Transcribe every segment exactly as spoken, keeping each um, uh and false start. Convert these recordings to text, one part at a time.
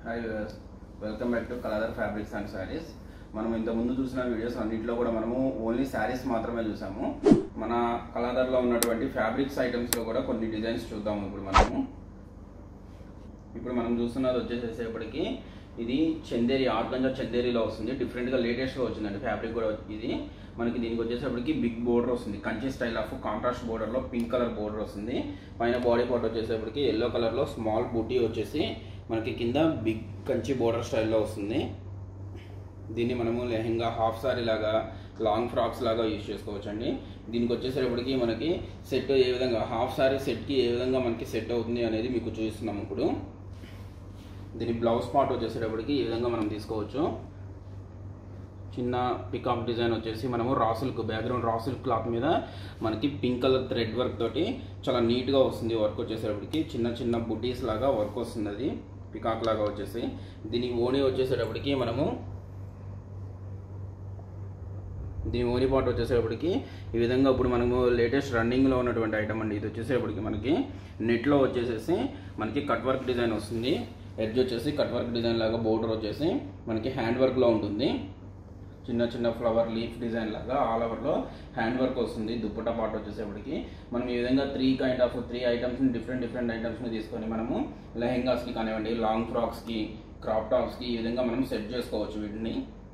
Hi viewers, welcome back to colour fabrics and sarees. మనం ఇంత ముందు చూసిన వీడియోస్ అన్నింటిలో కూడా మనము ఓన్లీ శారీస్ మాత్రమే చూసాము. మన కలర్లో ఉన్నటువంటి ఫ్యాబ్రిక్స్ ఐటమ్స్లో కూడా కొన్ని డిజైన్స్ చూద్దాము. ఇప్పుడు మనము ఇప్పుడు మనం చూస్తున్నది వచ్చేసేపటికి ఇది చందేరి, ఆర్గంజా చందేరిలో వస్తుంది. డిఫరెంట్గా లేటెస్ట్గా వచ్చిందండి ఫ్యాబ్రిక్ కూడా. ఇది మనకి దీనికి వచ్చేసరికి బిగ్ బోర్డర్ వస్తుంది, కంచి స్టైల్ ఆఫ్ కాంట్రాస్ట్ బోర్డర్లో పింక్ కలర్ బోర్డర్ వస్తుంది. పైన బాడీ పార్ట్ వచ్చేసరికి ఎల్లో కలర్లో స్మాల్ బూటీ వచ్చేసి మనకి కింద బిగ్ కంచి బోర్డర్ స్టైల్లో వస్తుంది. దీన్ని మనము లెహెంగా, హాఫ్ సారీ లాగా, లాంగ్ ఫ్రాక్స్ లాగా యూజ్ చేసుకోవచ్చు అండి. దీనికి వచ్చేసరికి మనకి సెట్ ఏ విధంగా, హాఫ్ సారీ సెట్కి ఏ విధంగా మనకి సెట్ అవుతుంది అనేది మీకు చూపిస్తున్నాము. ఇప్పుడు దీని బ్లౌజ్ పార్ట్ వచ్చేసేటప్పటికి ఈ విధంగా మనం తీసుకోవచ్చు. చిన్న పికాక్ డిజైన్ వచ్చేసి మనము raw silk, background raw silk cloth మీద మనకి పింక్ కలర్ థ్రెడ్ వర్క్ తోటి చాలా నీట్గా వస్తుంది. వర్క్ వచ్చేసేటప్పటికి చిన్న చిన్న బుటీస్ లాగా వర్క్ వస్తుంది, అది పికాక్ లాగా వచ్చేసి. దీని ఓణి వచ్చేసేటప్పటికి మనము దీని ఓని పార్ట్ వచ్చేసేపటికి ఈ విధంగా ఇప్పుడు మనము లేటెస్ట్ రన్నింగ్లో ఉన్నటువంటి ఐటమ్ అండి. ఇది వచ్చేసేపటికి మనకి నెట్లో వచ్చేసేసి మనకి కట్ వర్క్ డిజైన్ వస్తుంది. ఎడ్జ్ వచ్చేసి కట్ వర్క్ డిజైన్ లాగా, బోర్డర్ వచ్చేసి మనకి హ్యాండ్ వర్క్లో ఉంటుంది. చిన్న చిన్న ఫ్లవర్ లీఫ్ డిజైన్ లాగా ఆల్ ఓవర్లో హ్యాండ్ వర్క్ వస్తుంది. దుప్పటా పార్ట్ వచ్చేసేపటికి మనం ఈ విధంగా త్రీ కైండ్ ఆఫ్ త్రీ ఐటమ్స్ని, డిఫరెంట్ డిఫరెంట్ ఐటమ్స్ని తీసుకొని మనము లెహెంగాస్కి కానివ్వండి, లాంగ్ ఫ్రాక్స్కి, క్రాప్ టాప్స్కి ఈ విధంగా మనం సెట్ చేసుకోవచ్చు వీటిని.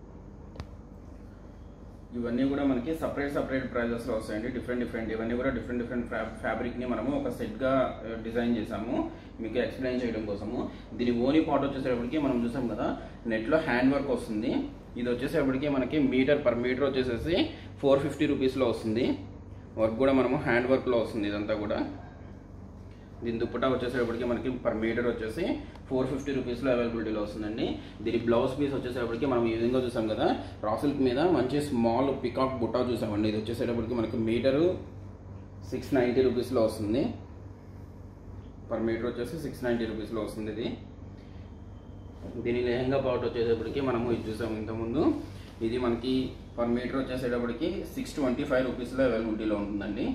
ఇవన్నీ కూడా మనకి సపరేట్ సపరేట్ ప్రైజెస్లో వస్తాయండి, డిఫరెంట్ డిఫరెంట్. ఇవన్నీ కూడా డిఫరెంట్ డిఫరెంట్ ఫ్యాబ్రిక్ని మనము ఒక సెట్గా డిజైన్ చేసాము మీకు ఎక్స్ప్లెయిన్ చేయడం కోసము. దీని ఓనీ పార్ట్ వచ్చేసేపటికి మనం చూసాం కదా, నెట్లో హ్యాండ్ వర్క్ వస్తుంది. ఇది వచ్చేసేపటికి మనకి మీటర్ పర్ మీటర్ వచ్చేసేసి ఫోర్ ఫిఫ్టీ రూపీస్లో వస్తుంది. వర్క్ కూడా మనము హ్యాండ్ వర్క్లో వస్తుంది ఇదంతా కూడా. దీని దుప్పటా వచ్చేసేపటికి మనకి పర్ మీటర్ వచ్చేసి ఫోర్ ఫిఫ్టీ రూపీస్లో అవైలబిలిటీలో వస్తుందండి. దీని బ్లౌజ్ పీస్ వచ్చేసేపటికి మనం ఈ విధంగా చూసాం కదా, రా సిల్క్ మీద మంచి స్మాల్ పికాక్ బుట్టా చూసామండి. ఇది వచ్చేసేటప్పటికి మనకి మీటరు సిక్స్ నైంటీ రూపీస్లో వస్తుంది. పర్ మీటర్ వచ్చేసి సిక్స్ నైంటీ రూపీస్లో వస్తుంది ఇది. దీని లెహంగా పార్ట్ వచ్చేటప్పటికి మనము ఇది చూసాము ఇంతకుముందు. ఇది మనకి పర్ మీటర్ వచ్చేసేటప్పటికి సిక్స్ ట్వంటీ ఫైవ్ రూపీస్లో అవైలబిలిటీలో ఉంటుందండి.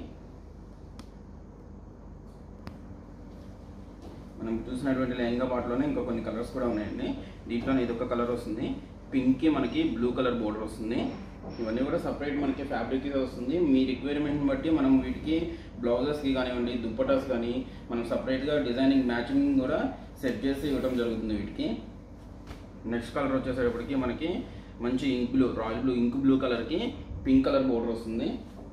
మనం చూసినటువంటి లెహంగా పార్ట్లోనే ఇంకా కొన్ని కలర్స్ కూడా ఉన్నాయండి. దీంట్లోనే ఇది ఒక కలర్ వస్తుంది, పింక్కి మనకి బ్లూ కలర్ బోర్డర్ వస్తుంది. ఇవన్నీ కూడా సపరేట్ మనకి ఫ్యాబ్రిక్ వస్తుంది. మీ రిక్వైర్మెంట్ని బట్టి మనం వీటికి బ్లౌజెస్కి కానివ్వండి, దుప్పటాస్ కానీ మనం సపరేట్గా డిజైనింగ్ మ్యాచింగ్ కూడా సెట్ చేసి ఇవ్వడం జరుగుతుంది వీటికి. నెక్స్ట్ కలర్ వచ్చేసేటప్పటికి మనకి మంచి ink blue, royal blue, ink blue కలర్కి పింక్ కలర్ బోర్డర్ వస్తుంది.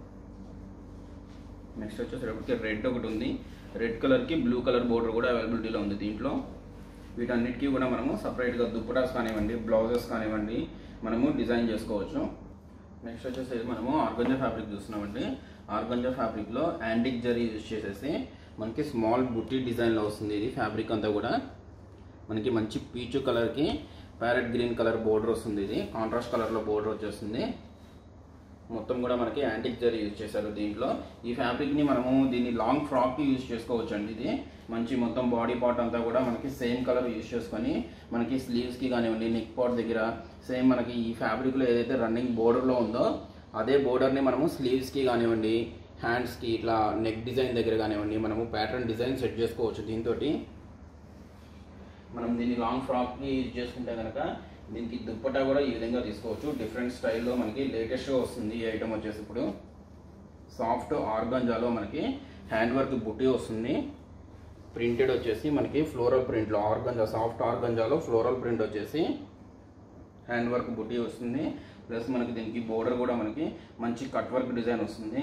నెక్స్ట్ వచ్చేసేటప్పటికి రెడ్ ఒకటి ఉంది, రెడ్ కలర్కి బ్లూ కలర్ బోర్డర్ కూడా అవైలబిలిటీలో ఉంది దీంట్లో. వీటన్నిటికీ కూడా మనము సపరేట్గా దుప్పటాస్ కానివ్వండి, బ్లౌజెస్ కానివ్వండి మనము డిజైన్ చేసుకోవచ్చు. నెక్స్ట్ వచ్చేసి మనము ఆర్గంజా ఫ్యాబ్రిక్ చూస్తున్నామండి. ఆర్గంజా ఫ్యాబ్రిక్లో యాంటిక్ జరీ యూజ్ చేసేసి మనకి స్మాల్ బుట్టి డిజైన్లో వస్తుంది. ఇది ఫ్యాబ్రిక్ అంతా కూడా మనకి మంచి పీచు కలర్కి ప్యారెట్ గ్రీన్ కలర్ బోర్డర్ వస్తుంది. ఇది కాంట్రాస్ట్ కలర్లో బోర్డర్ వచ్చేస్తుంది. మొత్తం కూడా మనకి యాంటిక్ జరీ యూజ్ చేశారు దీంట్లో. ఈ ఫ్యాబ్రిక్ని మనము దీన్ని లాంగ్ ఫ్రాక్కి యూజ్ చేసుకోవచ్చు అండి. ఇది మంచి మొత్తం బాడీ పార్ట్ అంతా కూడా మనకి సేమ్ కలర్ యూజ్ చేసుకొని మనకి స్లీవ్స్కి కానివ్వండి, నెక్ పార్ట్ దగ్గర సేమ్ మనకి ఈ ఫ్యాబ్రిక్లో ఏదైతే రన్నింగ్ బోర్డర్లో ఉందో అదే బోర్డర్ని మనము స్లీవ్స్కి కానివ్వండి, హ్యాండ్స్కి, ఇట్లా నెక్ డిజైన్ దగ్గర కానివ్వండి మనము ప్యాటర్న్ డిజైన్ సెట్ చేసుకోవచ్చు దీంతో. మనం దీన్ని లాంగ్ ఫ్రాక్కి యూజ్ చేసుకుంటే కనుక దీనికి దుప్పటా కూడా ఈ విధంగా తీసుకోవచ్చు. డిఫరెంట్ స్టైల్లో మనకి లేటెస్ట్గా వస్తుంది ఈ ఐటమ్ వచ్చేసి. ఇప్పుడు సాఫ్ట్ ఆర్గంజాలో మనకి హ్యాండ్ వర్క్ బుట్టి వస్తుంది. ప్రింటెడ్ వచ్చేసి మనకి ఫ్లోరల్ ప్రింట్లో, ఆర్గంజా సాఫ్ట్ ఆర్గంజాలో ఫ్లోరల్ ప్రింట్ వచ్చేసి హ్యాండ్ వర్క్ బుట్టి వస్తుంది. ప్లస్ మనకి దీనికి బోర్డర్ కూడా మనకి మంచి కట్ వర్క్ డిజైన్ వస్తుంది.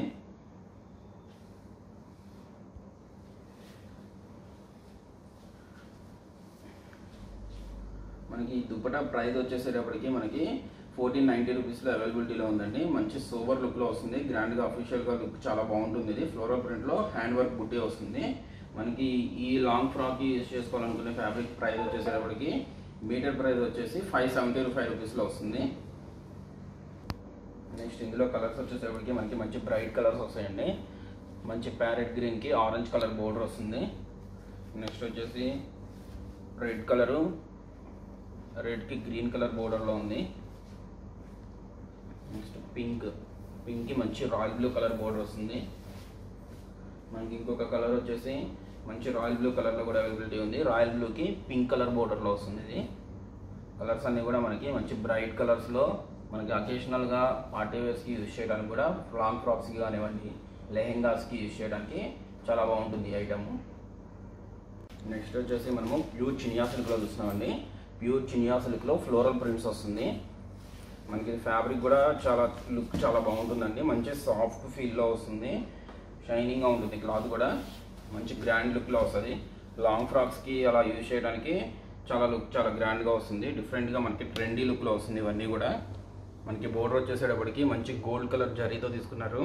మనకి దుప్పటా ప్రైస్ వచ్చేసేటప్పటికి మనకి ఫోర్టీన్ నైంటీ రూపీస్లో అవైలబిలిటీలో ఉందండి. మంచి సోబర్ లుక్లో వస్తుంది, గ్రాండ్గా అఫీషియల్గా లుక్ చాలా బాగుంటుంది. ఇది ఫ్లోరల్ ప్రింట్లో హ్యాండ్ వర్క్ బుట్టి వస్తుంది. మనకి ఈ లాంగ్ ఫ్రాక్కి యూజ్ చేసుకోవాలనుకునే ఫ్యాబ్రిక్ ప్రైస్ వచ్చేసేటప్పటికి మీటర్ ప్రైస్ వచ్చేసి ఫైవ్ సెవెంటీ ఫైవ్ రూపీస్లో వస్తుంది. నెక్స్ట్ ఇందులో కలర్స్ వచ్చేసేపటికి మనకి మంచి బ్రైట్ కలర్స్ వస్తాయండి. మంచి ప్యారెట్ గ్రీన్కి ఆరెంజ్ కలర్ బోర్డర్ వస్తుంది. నెక్స్ట్ వచ్చేసి రెడ్ కలరు, రెడ్కి గ్రీన్ కలర్ బోర్డర్లో ఉంది. నెక్స్ట్ పింక్, పింక్కి మంచి రాయల్ బ్లూ కలర్ బోర్డర్ వస్తుంది. మనకి ఇంకొక కలర్ వచ్చేసి మంచి రాయల్ బ్లూ కలర్లో కూడా అవైలబిలిటీ ఉంది. రాయల్ బ్లూకి పింక్ కలర్ బోర్డర్లో వస్తుంది. ఇది కలర్స్ అన్నీ కూడా మనకి మంచి బ్రైట్ కలర్స్లో మనకి అకేషనల్గా పార్టీ వేర్స్కి యూజ్ చేయడానికి కూడా, లాంగ్ ఫ్రాక్స్కి కానివ్వండి, లెహెంగాస్కి యూజ్ చేయడానికి చాలా బాగుంటుంది ఈ ఐటమ్. నెక్స్ట్ వచ్చేసి మనము ప్యూర్ చినియా సిల్క్లో చూస్తున్నామండి. ప్యూర్ చినియా సిల్క్లో ఫ్లోరల్ ప్రింట్స్ వస్తుంది. మనకి ఫ్యాబ్రిక్ కూడా చాలా లుక్ చాలా బాగుంటుందండి. మంచి సాఫ్ట్ ఫీల్లో వస్తుంది, షైనింగ్గా ఉంటుంది. క్లాత్ కూడా మంచి గ్రాండ్ లుక్లో వస్తుంది. లాంగ్ ఫ్రాక్స్కి అలా యూజ్ చేయడానికి చాలా లుక్ చాలా గ్రాండ్గా వస్తుంది. డిఫరెంట్గా మనకి ట్రెండీ లుక్లో వస్తుంది. ఇవన్నీ కూడా మనకి బోర్డర్ వచ్చేసేటప్పటికి మంచి గోల్డ్ కలర్ జరీతో తీసుకున్నారు.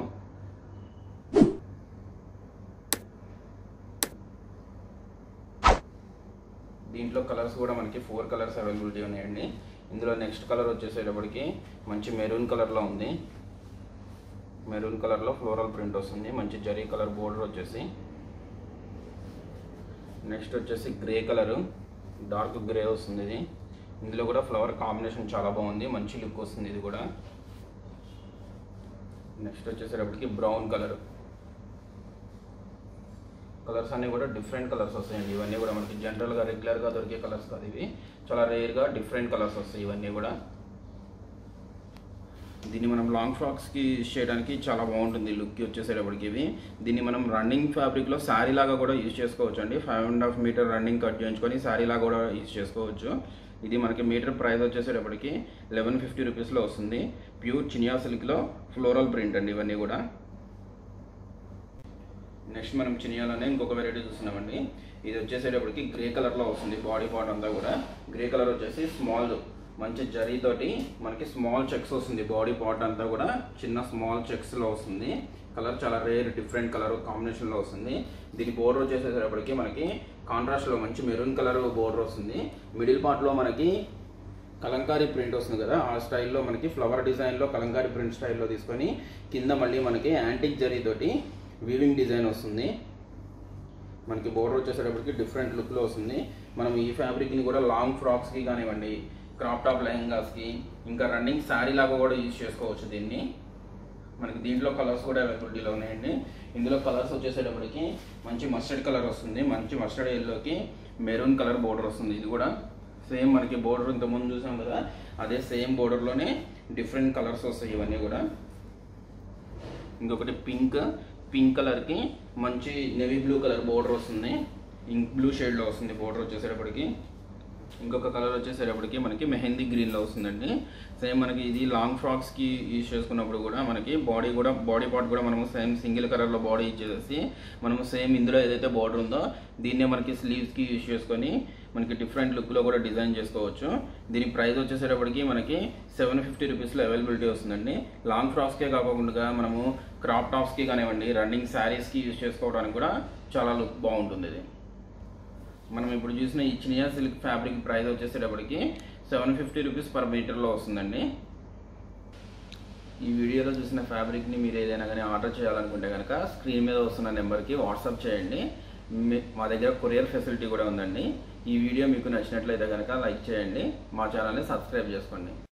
దీంట్లో కలర్స్ కూడా మనకి ఫోర్ కలర్స్ అవైలబిలిటీ ఉన్నాయండి. ఇందులో నెక్స్ట్ కలర్ వచ్చేసేటప్పటికి మంచి మెరూన్ కలర్లో ఉంది. మెరూన్ కలర్లో ఫ్లోరల్ ప్రింట్ వస్తుంది. మంచి జరీ కలర్ బోర్డర్ వచ్చేసి. నెక్స్ట్ వచ్చేసి గ్రే కలరు, డార్క్ గ్రే వస్తుంది. ఇది ఇందులో కూడా ఫ్లవర్ కాంబినేషన్ చాలా బాగుంది, మంచి లుక్ వస్తుంది ఇది కూడా. నెక్స్ట్ వచ్చేసేటప్పటికి బ్రౌన్ కలర్. కలర్స్ అన్నీ కూడా డిఫరెంట్ కలర్స్ వస్తాయండి. ఇవన్నీ కూడా మనకి జనరల్గా రెగ్యులర్గా దొరికే కలర్స్ కాదు, ఇవి చాలా రేర్గా డిఫరెంట్ కలర్స్ వస్తాయి ఇవన్నీ కూడా. దీన్ని మనం లాంగ్ ఫ్రాక్స్కి యూజ్ చేయడానికి చాలా బాగుంటుంది లుక్కి వచ్చేసేటప్పటికి. ఇవి దీన్ని మనం రన్నింగ్ ఫ్యాబ్రిక్లో శారీ లాగా కూడా యూజ్ చేసుకోవచ్చు అండి. Five and half meter running cut చేయించుకొని శారీ లాగా కూడా యూజ్ చేసుకోవచ్చు. ఇది మనకి మీటర్ ప్రైస్ వచ్చేసేటప్పటికి లెవెన్ ఫిఫ్టీ రూపీస్లో వస్తుంది. ప్యూర్ చినియా సిల్క్లో ఫ్లోరల్ ప్రింట్ అండి ఇవన్నీ కూడా. నెక్స్ట్ మనం చినియాలోనే ఇంకొక వెరైటీ చూస్తున్నామండి. ఇది వచ్చేసేటప్పటికి గ్రే కలర్లో వస్తుంది. బాడీ పార్ట్ అంతా కూడా గ్రే కలర్ వచ్చేసి స్మాల్ మంచి జరీతోటి మనకి స్మాల్ చెక్స్ వస్తుంది. బాడీ పార్ట్ అంతా కూడా చిన్న స్మాల్ చెక్స్లో వస్తుంది. కలర్ చాలా రేర్ డిఫరెంట్ కలర్ కాంబినేషన్లో వస్తుంది. దీని బోర్డర్ వచ్చేసేటప్పటికి మనకి కాంట్రాస్ట్లో మంచి మెరూన్ కలర్ బోర్డర్ వస్తుంది. మిడిల్ పార్ట్లో మనకి కలంకారీ ప్రింట్ వస్తుంది కదా, ఆ స్టైల్లో మనకి ఫ్లవర్ డిజైన్లో కలంకారీ ప్రింట్ స్టైల్లో తీసుకొని కింద మళ్ళీ మనకి యాంటిక్ జరీతోటి వీవింగ్ డిజైన్ వస్తుంది. మనకి బోర్డర్ వచ్చేసేటప్పటికి డిఫరెంట్ లుక్లో వస్తుంది. మనం ఈ ఫ్యాబ్రిక్ని కూడా లాంగ్ ఫ్రాక్స్కి కానివ్వండి, క్రాప్ టాప్ లెహెంగాస్కి, ఇంకా రన్నింగ్ శారీ లాగా కూడా యూజ్ చేసుకోవచ్చు దీన్ని. మనకి దీంట్లో కలర్స్ కూడా అవైలబిలిటీలో ఉన్నాయండి. ఇందులో కలర్స్ వచ్చేసేటప్పటికి మంచి మస్టర్డ్ కలర్ వస్తుంది. మంచి మస్టర్డ్ ఎల్లోకి మెరూన్ కలర్ బోర్డర్ వస్తుంది. ఇది కూడా సేమ్ మనకి బోర్డర్ ఇంతకుముందు చూసాం కదా, అదే సేమ్ బోర్డర్లోనే డిఫరెంట్ కలర్స్ వస్తాయి ఇవన్నీ కూడా. ఇంకొకటి పింక్ పింక్ కలర్కి మంచి నేవీ బ్లూ కలర్ బోర్డర్ వస్తుంది. ఇంక్ బ్లూ షేడ్లో వస్తుంది బోర్డర్ వచ్చేసేటప్పటికి. ఇంకొక కలర్ వచ్చేసేటప్పటికి మనకి మెహందీ గ్రీన్లో వస్తుందండి. సేమ్ మనకి ఇది లాంగ్ ఫ్రాక్స్కి యూజ్ చేసుకున్నప్పుడు కూడా మనకి బాడీ కూడా బాడీ పార్ట్ కూడా మనము సేమ్ సింగిల్ కలర్లో బాడీ ఇచ్చేసి మనము సేమ్ ఇందులో ఏదైతే బార్డర్ ఉందో దీన్నే మనకి స్లీవ్స్కి యూజ్ చేసుకొని మనకి డిఫరెంట్ లుక్లో కూడా డిజైన్ చేసుకోవచ్చు. దీని ప్రైస్ వచ్చేసేటప్పటికి మనకి సెవెన్ ఫిఫ్టీ రూపీస్లో అవైలబిలిటీ వస్తుందండి. లాంగ్ ఫ్రాక్స్కే కాకుండా మనము క్రాప్ టాప్స్కి కానివ్వండి, రన్నింగ్ శారీస్కి యూజ్ చేసుకోవడానికి కూడా చాలా లుక్ బాగుంటుంది ఇది. మనం ఇప్పుడు చూసిన ఈ చినియా సిల్క్ ఫ్యాబ్రిక్ ప్రైస్ వచ్చేసేటప్పటికి సెవెన్ ఫిఫ్టీ రూపీస్ పర్ మీటర్లో వస్తుందండి. ఈ వీడియోలో చూసిన ఫ్యాబ్రిక్ని మీరు ఏదైనా కానీ ఆర్డర్ చేయాలనుకుంటే కనుక స్క్రీన్ మీద వస్తున్న నెంబర్కి వాట్సాప్ చేయండి. మా దగ్గర కొరియర్ ఫెసిలిటీ కూడా ఉందండి. ఈ వీడియో మీకు నచ్చినట్లయితే కనుక లైక్ చేయండి, మా ఛానల్ని సబ్స్క్రైబ్ చేసుకోండి.